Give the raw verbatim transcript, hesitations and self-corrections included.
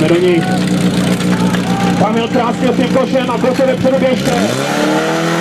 jdeme do nich. Kamil krásně s tím košem a koše vepředu běžte.